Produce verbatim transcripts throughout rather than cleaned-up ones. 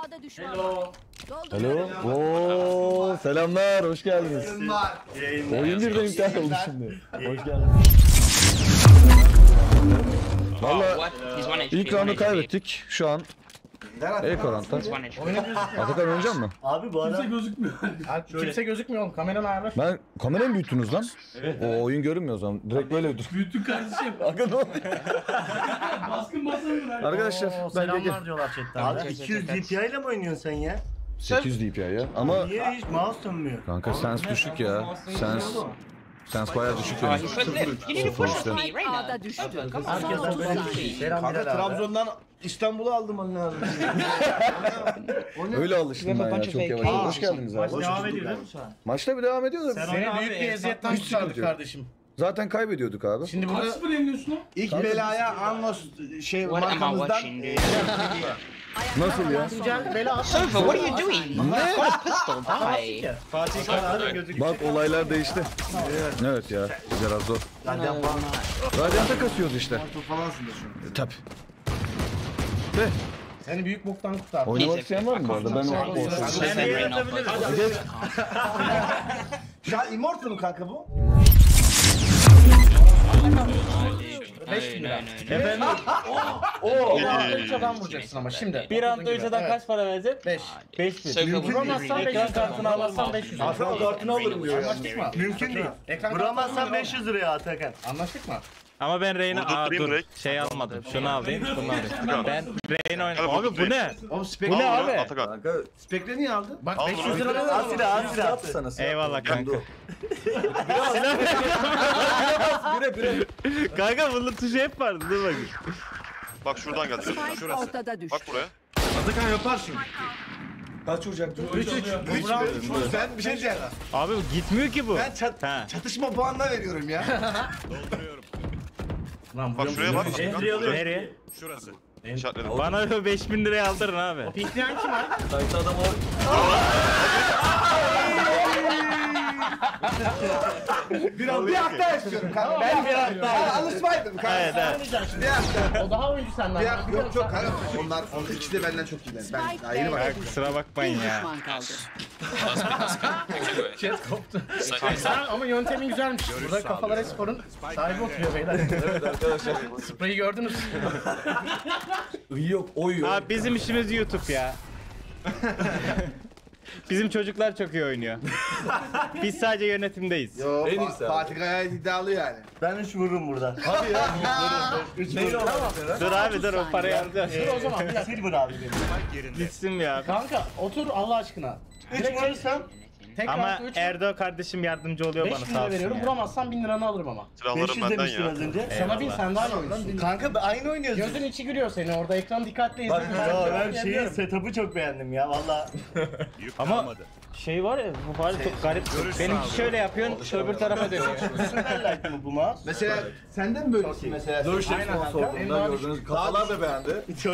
A'da düşman var. Alo. Oo, selamlar, hoş geldiniz. Oyun birden iptal oldu şimdi. Hoş geldiniz. Valla ilk roundu kaybettik. Şu an el koranta. Atakan oynayacak mı? Abi bu Kimse adam gözükmüyor. Kimse gözükmüyor oğlum. Kameranı ayarla. Ben kamerayı mı büyüttünüz lan? O oyun görünmüyor o zaman. Direkt böyle dur. Büyüttük kardeşim. Aga ne oluyor? Baskın basın bırak. Arkadaşlar Oo, ben selamlar Gege. diyorlar chatten. abi iki yüz D P I ile mi oynuyorsun sen ya? sekiz yüz D P I ya. Ama Niye hiç mouse dönmüyor? kanka sens düşük ya. Sens sens bayağı düşük yani. Sonuçta. A'da düştü. Herkes Son otuz böyle bir saniye. şey. Selam Kanka Bilal abi. Trabzon'dan İstanbul'a aldım onu lazım. Öyle alıştım ben ya çok yavaş. Hoş geldiniz abi. Maç devam ediyor değil mi şu an? Maçta bir devam ediyor da Seni büyük bir eziyetten Hiç sıkıntı kurtardık yok. kardeşim. zaten kaybediyorduk abi. Şimdi Kaç burada sıfır yeniliyorsun lan? İlk belaya Anlos şey markamızdan e, Nasıl ya? güzel bela at. Sofa, what are you doing? Ne? Pistol, die. Fatih Karar'ın gözü. Bak olaylar değişti. Evet ya. Biraz zor. Radyan falan Radyanta kasıyoruz işte. falansın da şu an. E, tabi. De. Seni büyük boktan kurtardık. Oynamak isteyen var mı bu arada? Ben o Ben Ben de yaratabilirim. Geç. Şu an Immortal mu kanka bu? beş bin lira. Efendim Bir anda üç adam vuracaksın ama şimdi. bir anda üç adam kaç para verecek? beş. beş bin. Sofa, Vuramazsan beş yüz kartını alamazsan beş yüz. Hasan kartını alırım diyor ya. Anlaştık mı? Mümkün değil. Ekran Vuramazsan beş yüz liraya Atakan. Anlaştık mı? Ama ben Reyna aa Vurdurtturayım dur direkt. şey almadım. Şunu alayım, şunu alayım. Ben Reyna oynam. Gel Abi bu ne? Oğlum Bu Spectre ne Al bunu, abi? Atakan. Kanka Spectre niye aldın? Bak Al beş yüz bunu. lira da Asile asile Yap attı. sana. Eyvallah kanka. Bire bire. Kanka bunun tuşu hep vardı. Dur bakayım. Bak şuradan geldi. Spike ortada düştü. Bak buraya. Atakan yaparsın. Kaç vuracak? üç üç. üç Ben bir şey diyeceğim. Abi bu gitmiyor ki bu. Ben çat Ha. çatışma puanına veriyorum ya. Lan Bak şuraya bak. Entry alıyor. Nereye? İşaretledim. Bana beş bin liraya aldırın abi. O pikleyen kim abi? Kayıtlı adam o. Bir an bir hak daha istiyorum kanka. Ben bir hak daha. Alışmaydım kanka. Evet evet. Bir hak daha. O daha oyuncu senden. Bir hak yok yok kanka. Onlar onlar ikisi de benden çok iyiler. Ben daha yeni Spike bak. Ya kusura bakmayın Bir ya. düşman kaldı. Chat koptu. Sen ama yöntemin güzelmiş. Burada kafalar esporun sahibi oturuyor beyler. Evet arkadaşlar. Spreyi gördünüz. İyi yok oy yok. Abi bizim işimiz YouTube ya. Bizim çocuklar çok iyi oynuyor. Biz sadece yönetimdeyiz. Yo, En Fa- iyisi abi. Fatih gayet iddialı yani. Ben üç vururum burada. Hadi ya. üç Neyle vururum. olmaz Dur abi dur o parayı alacağız. Dur o zaman bir dakika. Silver abi benim. Gitsin ya. Kanka otur Allah aşkına. üç vurursam Tekrar Ama üç. Erdo kardeşim yardımcı oluyor bana beş bin sağ lira olsun veriyorum. ya. Vuramazsan bin liranı alırım ama. beş Silahlarım yüz benden demiştin ya. az önce. Sana bin sen daha iyi oynuyorsun. Kanka aynı oynuyoruz. Gözün içi gülüyor seni orada ekran dikkatli Bak, izle. Ya ben şeyi setup'ı çok beğendim ya valla. Ama şey var ya bu var çok garip. Benimki şöyle yapıyorsun öbür tarafa dönüyor. Süper like mı bu mouse? Mesela senden mi böylesin mesela? Dur işte Aynen kanka. sorduğumda gördüğünüz kafalar da beğendi. Çok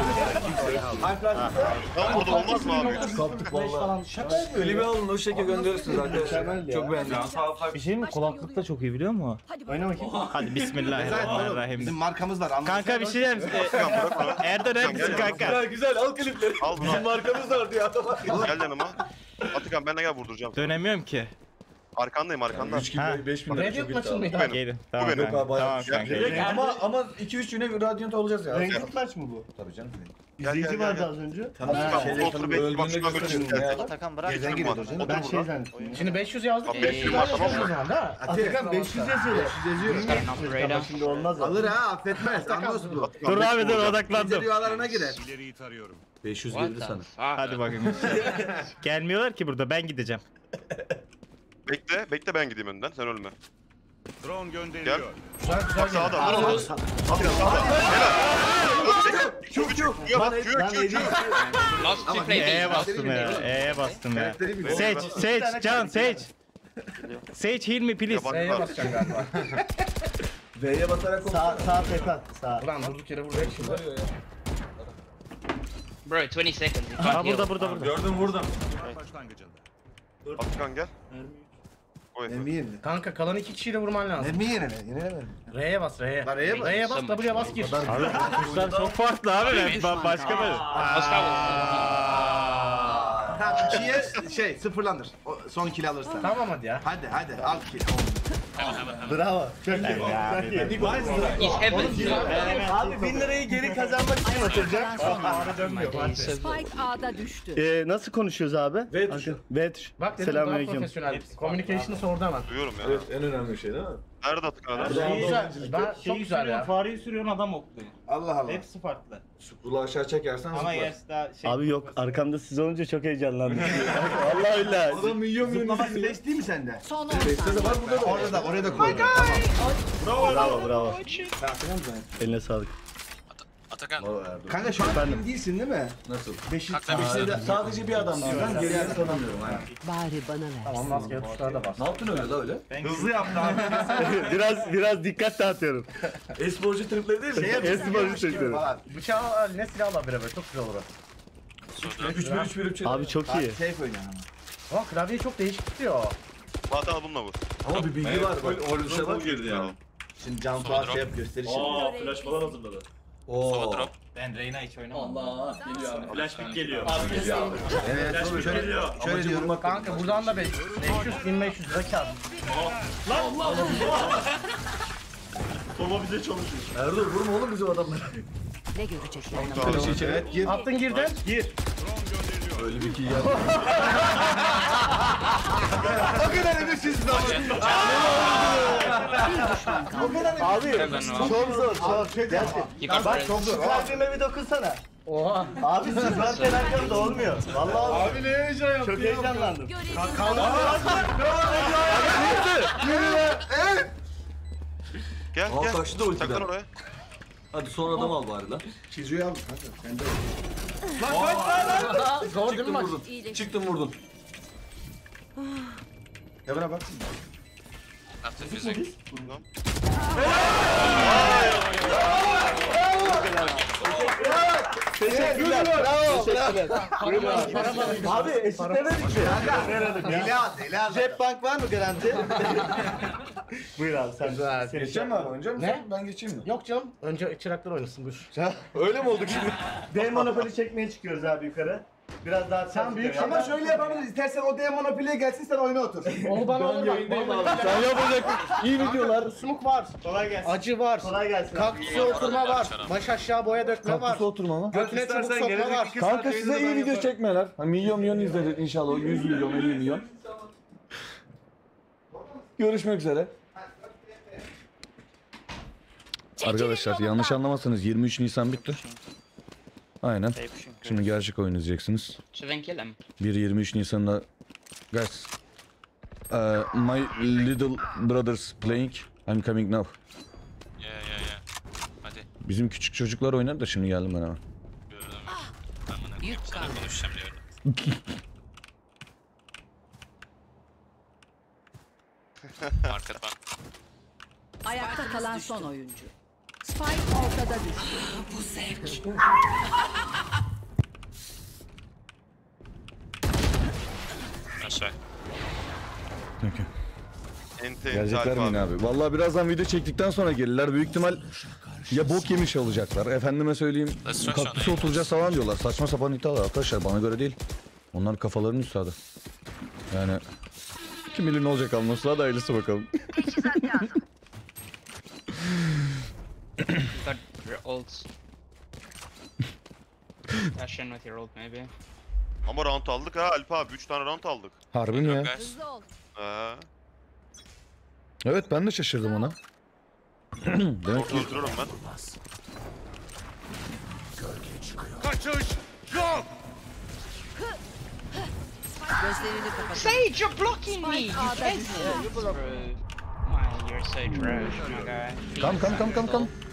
Tam burada olmaz mı abi? Kaptık Beş falan. Şaka yapıyorum. Klimi alın o şekilde gönderirsiniz arkadaşlar. Mükemmel ya. Çok beğendim. Bir şey mi? Kulaklık da çok iyi biliyor musun? Hadi Oyna bakayım. Hadi bismillahirrahmanirrahim. Bizim markamız var. anladın mı? Kanka bir şey diyeyim misin? Atakan bırak onu. Erdo neredesin kanka? Güzel al klipleri. Al bunu. Markamız var diyor adam. Gel yanıma. Atakan benimle gel vurduracağım. Dönemiyorum ki. Arkandayım arkanda. üç gibi Ha. beş bin lira Radiant çok iyi. maçın mıydı? Benim. Gelin. Tamam benim. kanka. Yok abi, bayağı Tamam bir şey. kanka. Direkt- Ama ama iki üç güne Radiant olacağız ya. Renkli maç mı bu? Tabii canım. Gel, gel, İzleyici gel, vardı gel. az önce. Atakan Şeyleri bu otur bekle. Bak öldüğünde şuradan gösterin böyle ya. Atakan bırak. Gecenin giriyor var. hocam. Otur Ben şey burada. zannettim. Şimdi beş yüz yazdık. Abi beş yüz var, tamam mı? O zaman da. Atakan beş yüz yazıyor. Radar. Şimdi olmaz o. Alır ha affetmez. Anlos bu. Dur abi dur Bize odaklandım. rüyalarına girer. beş yüz What geldi the sana. fuck? Hadi bakayım. Gelmiyorlar ki burada ben gideceğim. Bekle, bekle ben gideyim önden. Sen ölme. Drone Gel. gönderiliyor. Güzel güzel. Bak sağda. Dur. Atakan sağda. Helal. Çok çok. Bak Q Ben Q Q. Lost to play E'ye B. bastım ya. E'ye bastım ya. Karakteri bir Sage, Sage, Can, Sage. Sage heal me please. Yabancı R'ye var. basacağım galiba. V'ye basarak Sağ sağ tepe. Sağ. Ulan durduk yere vuracak şimdi. Bro, twenty seconds. You Aa can't burada heal. burada burada. Gördüm vurdum. Başlangıcında. Atakan gel. Oy. Emmi yerine. Kanka kalan iki kişiyi de vurman lazım. Emmi yerine. Yenilemedim. R'ye bas R'ye. Lan R'ye bas. R'ye bas W'ye bas gir. Abi kuşlar çok farklı abi. Ben ba- başka böyle. Let's go. ikiye şey sıfırlanır. O son kill alırsan. Tamam hadi ya. Hadi hadi al kill. Bravo. Çok iyi. He's heaven. Abi bin lirayı geri kazanmak için oturacak. Spike A'da düştü. Ee, nasıl konuşuyoruz abi? Vetr. Vetr. Bak dedim daha Selamünaleyküm. profesyonel. Communication'ı sordu hemen. Duyuyorum ya. Evet en önemli şey değil mi? Nerede Atakan adam? Güzel. Ben çok Şeyi güzel sürüyorsun, ya. fareyi sürüyorsun adam okluyor. Allah Allah. Hepsi farklı. Scroll'u aşağı çekersen Ama zıplar. gerisi daha şey. Abi yok arkamda siz olunca çok heyecanlandım. Vallahi billahi. Adam milyon milyon Zıplama izliyor. flash değil mi sende? Son on Face'te de saniye. var burada da. Orada da oraya da koydum. Bravo bravo. Eline sağlık. Atakan. Kanka şu an kim değilsin değil mi? Nasıl? Beşi Sadece, sadece bir adam var. Ben geriye tanımıyorum. Yani. Bari bana ver. Tamam maske tuşlara da bas. Ne yaptın öyle da öyle? Hızlı yaptı abi. biraz biraz dikkat dağıtıyorum. Esporcu tripleri değil mi? Şey Esporcu tripleri. Bıçağı al, ne silah al bir böyle çok güzel olur. üç bir üç bir üç. Abi çok iyi. Safe oynayan ama. Ama klavyeyi çok değişik tutuyor. Fatih al bununla vur. Ama bir bilgi var. Bak orada bir şey var. girdi yani. Şimdi Can Fuat şey yap gösteri şimdi. Aa flash falan hazırladı. Oo. Sova drop. Ben Reyna hiç oynamadım. Allah geliyor abi. Flash pick geliyor. Evet oğlum şöyle şöyle diyorum. Kanka buradan da beş yüz bin beş yüz lira kar. Sova bize çalışıyor. Erdoğan vurma oğlum bizim adamları. Ne görecekler? Evet gir. Attın girdin. Gir. Öyle bir kill geldi. O kadar emeksiz zaman. Abi Heaven çok var. zor çok. Gerçekten. You got Bak friends. çok zor. Kalbime bir dokunsana. Oha. Abi siz varken herkes de olmuyor. Vallahi olmuyor. Abi ne heyecan yaptın Çok heyecanlandım. Gel Al gel. taşı da ultiden. Saklan oraya. Hadi son adam al bari lan. Çiziyor al kanka. Sen de. Zor değil mi Çıktın maç? vurdun. Çıktın vurdun. Ya bana bak. After fizik. Teşekkürler. Bravo. Teşekkürler. Abi eşitlemedik mi? Deli al deli al. Cep bank var mı garanti? Buyur abi sen. Güzel. Geçeceğim mi abi? Oynayacak mısın? Ne? Ben geçeyim mi? Yok canım. Önce çıraklar oynasın buyur. Öyle mi olduk şimdi? D Monopoly çekmeye çıkıyoruz abi yukarı. Biraz daha sen büyük Ama şöyle yapabiliriz. İstersen o D Monopoly'ye gelsin sen oyuna otur. Onu bana olur bak. Vallahi Sen yapacak iyi videolar. Sumuk var. Kolay gelsin. Acı var. Kolay gelsin. Kaktüse oturma var. Baş aşağı boya dökme var. oturma mı? Götüne çubuk sokma var. Kanka size iyi video çekmeler. Hani milyon milyon izlenir inşallah o yüz milyon elli milyon. Görüşmek üzere. Arkadaşlar yanlış anlamazsanız yirmi üç Nisan bitti. Aynen. Şimdi gerçek oyun izleyeceksiniz. So then kill him. bir yirmi üç Nisan'da guys uh, my little brothers playing. I'm coming now. Ya ya ya. Hadi. Bizim küçük çocuklar oynar da şimdi geldim ben hemen. Gördüm. Amına koyayım sana konuşacağım diyorum. Arkadan. Ayakta kalan son oyuncu. Spike ortada düştü. Bu zevk. Aşağı. Okay. Ente Gelecekler mi yine abi? Vallahi birazdan video çektikten sonra gelirler. Büyük ihtimal ya bok yemiş olacaklar. Efendime söyleyeyim kaktüse oturacağız falan diyorlar. Saçma sapan iddialar arkadaşlar bana göre değil. Onlar kafalarının üstadı. Yani kim bilir ne olacak anlasına da hayırlısı bakalım. Got your ults. Dash in with your ult maybe. Ama round aldık ha Alp abi. üç tane round aldık. Harbi mi ya? Guys. Hızlı ol. He. Evet ben de şaşırdım ona. Demek ki Öldürürüm ben. Kaçış yok. Gözlerini kapat. Sage, you're blocking me! You A'da can't düştü. bro. My, you're so trash, my guy. Come come come come come.